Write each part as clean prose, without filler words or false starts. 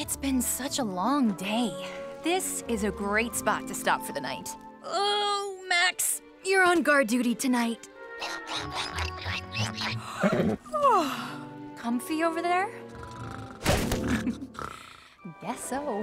It's been such a long day. This is a great spot to stop for the night. Oh, Max, you're on guard duty tonight. Comfy over there? Guess so.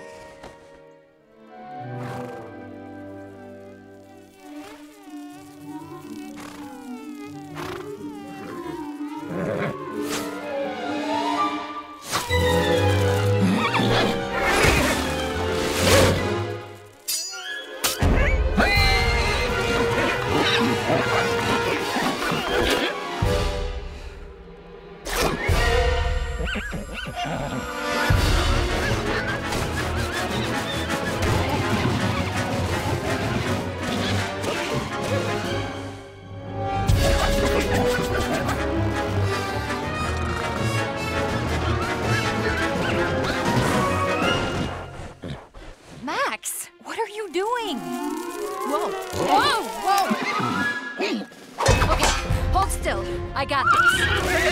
Max, what are you doing? Whoa, whoa, whoa! Okay, hold still. I got this.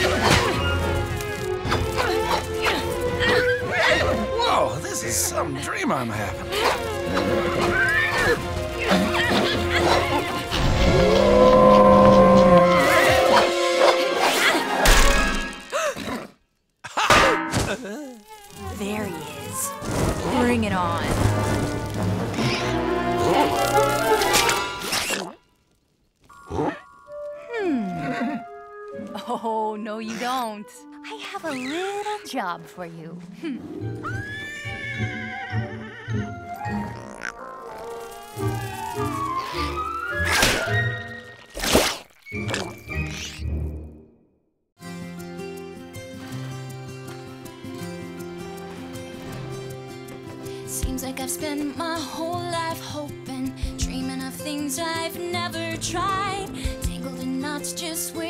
Whoa, this is some dream I'm having. There he is. Bring it on. Oh, no you don't. I have a little job for you. Seems like I've spent my whole life hoping, dreaming of things I've never tried. Tangled in knots just